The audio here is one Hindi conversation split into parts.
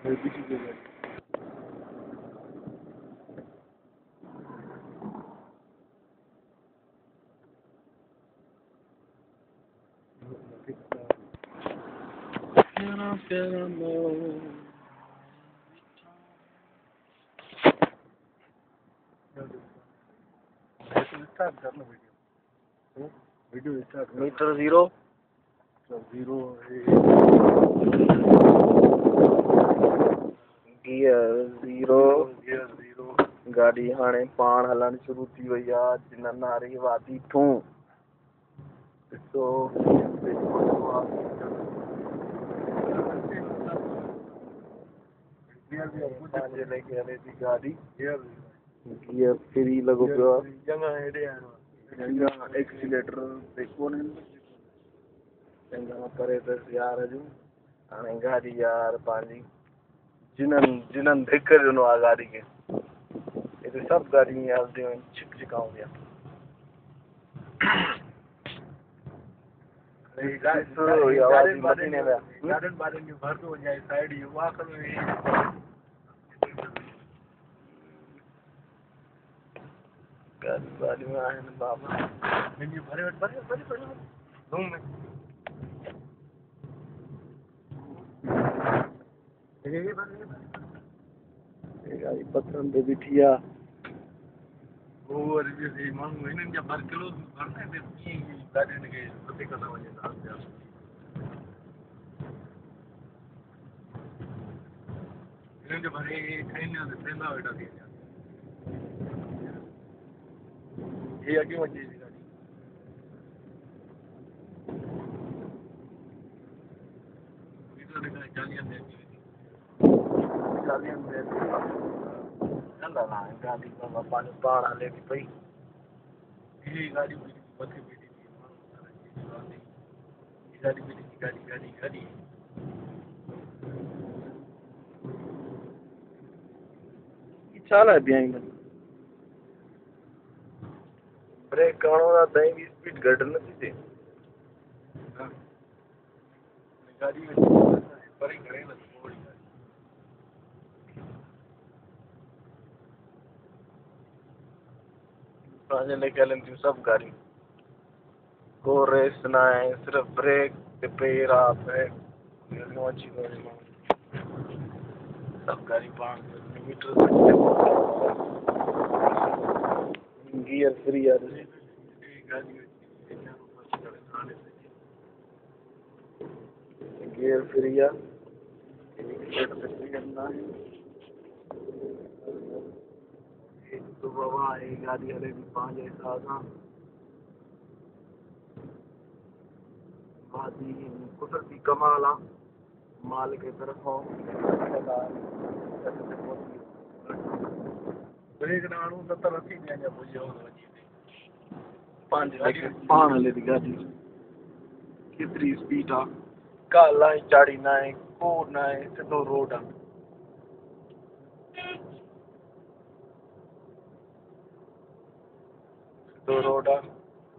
video start meter zero gear zero गाड़ी हाणे पाण हलण शुरू थी वई आहे जिन नारी वादी थूं ॾिसो पंहिंजे लेके हले थी गाॾी गियर फ्री लॻो पियो आहे एक्सीलेटर ते कोन्हे चङा करे अथसि यार जूं हाणे गाॾी यार पंहिंजी जिन्हनि धिक ॾिनो आहे गाॾी खे हिते सभु गाॾियूं ईअं हलंदियूं आहिनि छिक छिकाऊं पिया गाॾियूं आहिनि बाबा गाड़ी पथरनि ते बीठी आहे माण्हू हिननि जा पर किलो गाॾियुनि खे वधीक न वञे हिननि जो भरे खाईंदा वेठा थी ये अॻियूं अचे थी गाॾी गाॾी पंहिंजो पाण हले थी पई ये गाड़ी मथे बीठी थी गाड़ी छा लाइ बीहाईंदा ब्रेक करणो आहे तंहिं बि स्पीड घटि नथी थिए गाड़ी परे करे न पंहिंजे लेके हलनि थियूं सभु गाॾियूं को रेस न आहे सिर्फ़ु ब्रेक ते पेर आहे ब्रेक अची वञे सभु गाॾियूं पाण मीटर गियर फ्री आहे गियर फ्री आहे तो बाबा ये गाड़ी हले थी पंहिंजे हिसाब सां वादी कुदरती कमाल आहे मालिक जे तरफ़ां ब्रेक न आणू 70-80 ॼणा पुॼी पंहिंजे लेके पाण हले थी गाॾी केतिरी स्पीड आहे का लाइन चाढ़ी न आहे को न आहे सिधो रोड आहे सिधो रोड आहे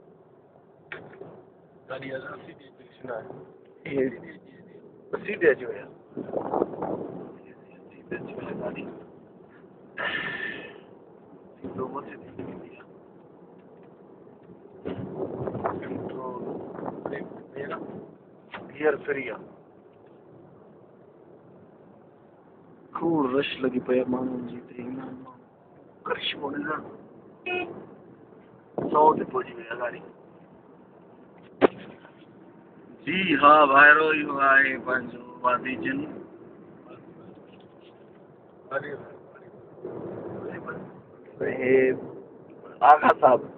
गाड़ी 80 सीधे अची विया गाॾी सीधो मथे थी वेंदी आहे गियर फ्री आहे खूब रश लॻी पई आहे माण्हुनि जी हिते ईंदा आहिनि माण्हू करिश्मो ॾिसण 100 ते पहुची वई आहे गाॾी जी हा भाइरो इहो आहे पंहिंजो वादी जिन आगा साहब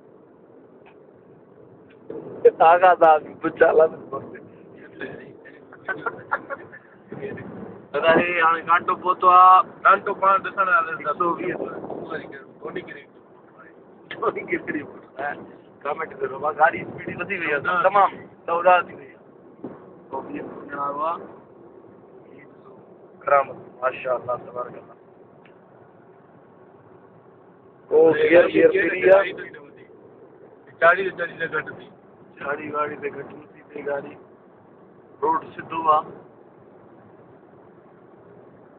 चाला दादा हे हाणे घंटो पहुतो आहे घंटो पाण ॾिसण 120 कमेंट करो गाड़ी स्पीड वधी वई आहे तमामु दौड़ा थी वई आहे माशाअल्लाह तबारक अल्लाह ओ गियर फ्री आहे 40 ते घटि थी गाड़ी ते घटि नथी थिए गाड़ी रोड सिधो आहे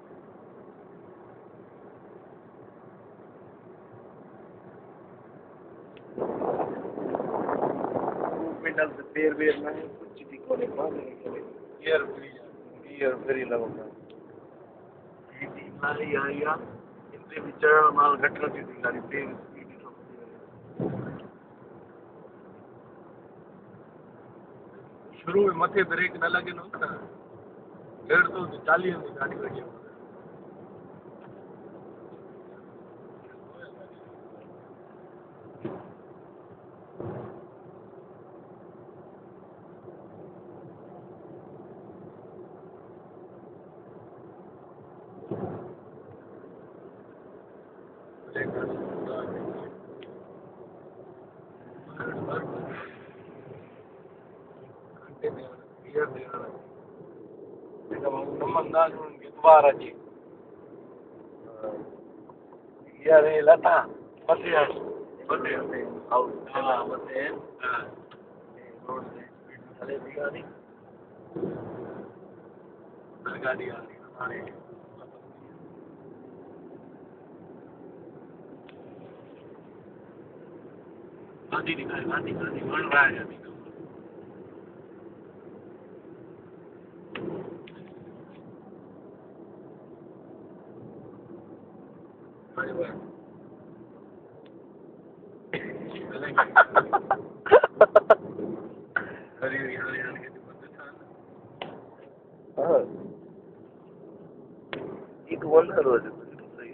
ख्याल से पेर वेर ना है कुछ भी कोने पाने के गियर फ्री गियर फ्री लगोगा ये माली आया इनसे भी चढ़ माल घट रही थी गाड़ी तेज स्पीड शुरू में मथे ब्रेक न लगे ना 150 में गाड़ी लगी दोबारा जी यार ये लता बस यार हाँ बसे रोड से चले भी गाड़ी गाड़ी आ रही हमारे गांधी दिखाए गांधी गांधी बन रहा है अभी एक वंडर हो जाता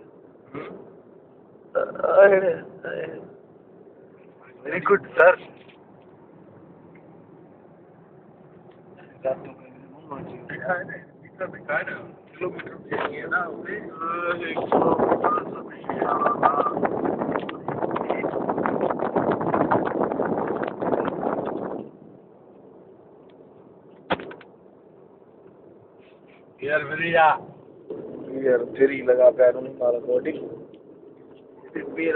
है वेरी गुड सर किलोमीटर है ना यार भैया यार फ्री लगा पैरों में मारा बॉडी पैर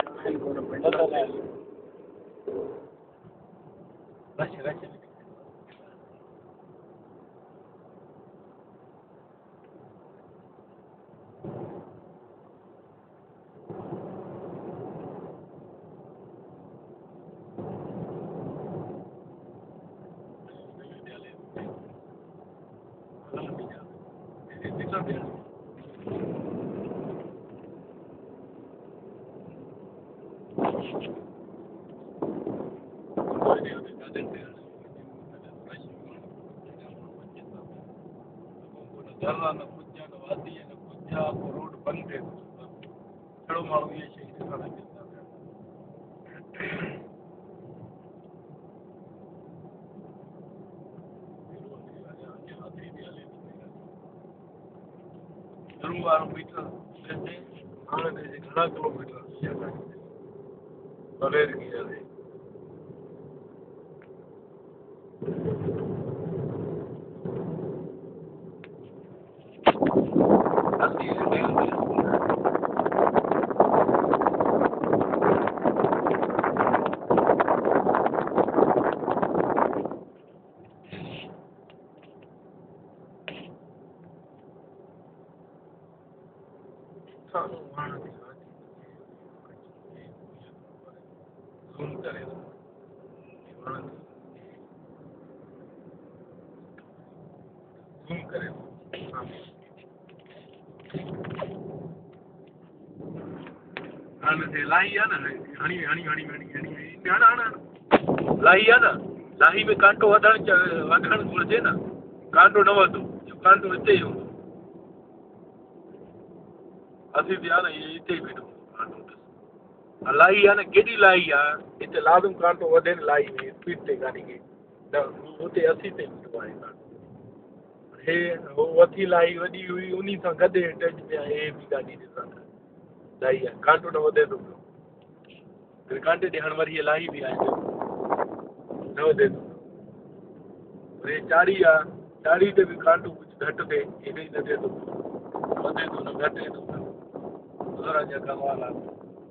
रोड बंद है छड़ो मारो ये शहीद खाना मीटर घना किलोमीटर बलेर की जाए लाही आहे न हणी हणी हणी हणी हणी हण लाही आहे न लाही में कांटो वधणु घुरिजे न कांटो न वधो कांटो हिते ई हूंदो असीं बि आहे न इहे हिते ई बीठो कांटो लाही आहे न केॾी लाही आहे हिते लाज़िम कांटो वधे न लाही में स्पीड ते गाॾी खे न हुते 80 ते बीठो आहे कांटो हे हो वठी लाही वॾी हुई उन सां गॾु टच में आहे हे बि गाॾी ॾिसां लाही आहे कांटो न वधे थो पियो कांटे ॾे हाणे वरी लाही बि आहे न वधे थो वरी चाढ़ी आहे चाढ़ी ते बि कांटो कुझु घटि थिए हेॾे ई न थिए थो वधे थो न घटे थो पियो जा कमाल आहे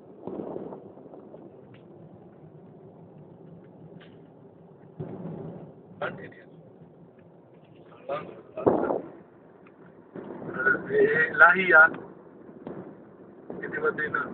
लाही आहे हिते वधे न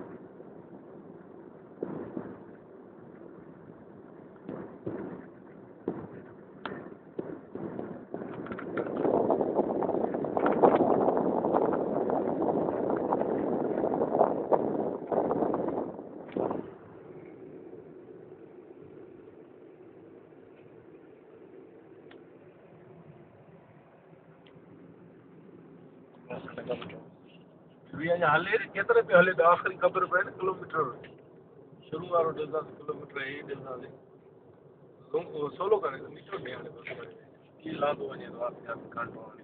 अञा हले केतिरे पे हले त आख़िरी ख़बर पए न किलोमीटर शुरू वारो ॾिसंदासीं किलोमीटर हे ॾिसंदासीं सोलो करे नीचो ॾे हाणे बसि करे कीअं लांदो वञे थो आस्ते आस्ते कांटो हाणे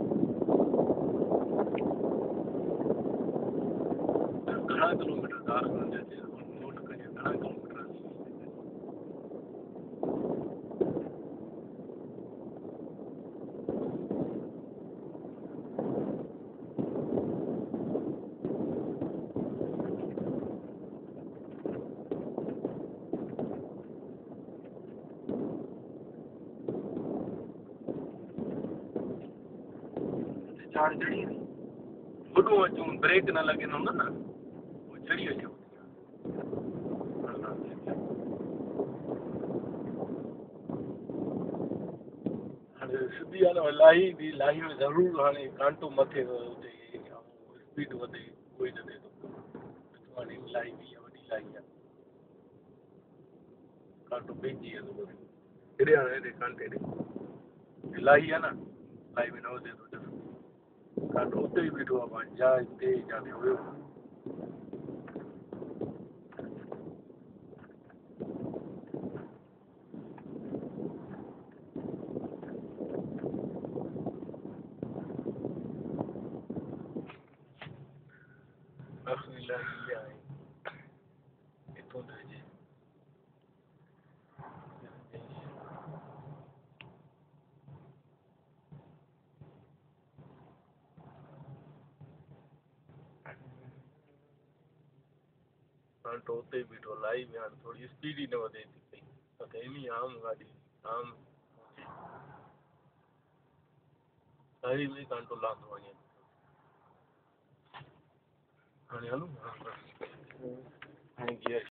घणा किलोमीटर दाख़िल नोट कजे घणा किलोमीटर चार जड़ी बुढ़ो अचूं ब्रेक न लगे न वो जड़ी अचूं हाणे सिधी आहे न लाही बि लाही में ज़रूरु हाणे कांटो मथे हुते स्पीड वधे उहो ई न थिए थो हाणे लाही बि आहे वॾी लाही आहे कांटो पइजी वेंदो वरी हेॾे हाणे हेॾे कांटे ॾे लाही आहे न लाही में न वधे थो कांटो उते ई बीठो आहे पाण जा हिते जाते हुयो आख़िरी लाही आहे हितों त हुजे कांटो उते ई बीठो लाही में हाणे थोरी स्पीड ई न वधे थी पई त एनी आम गाॾी आम लाही में कांटो लांदो वञे हाणे हलूं हाणे गियर